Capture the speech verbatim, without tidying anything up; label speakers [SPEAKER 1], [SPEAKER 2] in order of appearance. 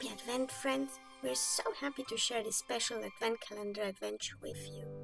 [SPEAKER 1] Happy Advent, friends! We're so happy to share this special Advent calendar adventure with you.